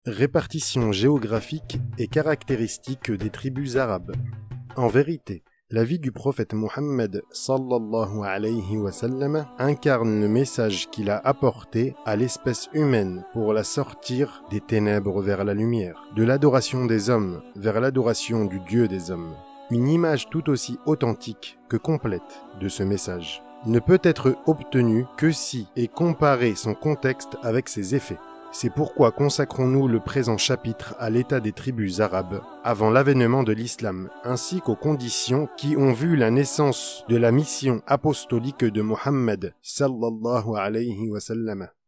Répartition géographique et caractéristiques des tribus arabes. En vérité, la vie du prophète Mohammed sallallahu alayhi wa sallam incarne le message qu'il a apporté à l'espèce humaine pour la sortir des ténèbres vers la lumière, de l'adoration des hommes vers l'adoration du Dieu des hommes. Une image tout aussi authentique que complète de ce message ne peut être obtenue que si et comparer son contexte avec ses effets. C'est pourquoi consacrons-nous le présent chapitre à l'état des tribus arabes avant l'avènement de l'islam, ainsi qu'aux conditions qui ont vu la naissance de la mission apostolique de Mohammed sallallahu alayhi wa sallam.